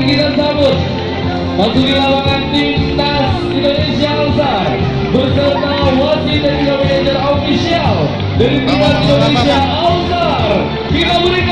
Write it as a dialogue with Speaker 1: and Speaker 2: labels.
Speaker 1: kita sambut masuki lapangan timnas Indonesia All-Star beserta wasit dan juga manajer official dari timnas Indonesia All-Star. Kita berikan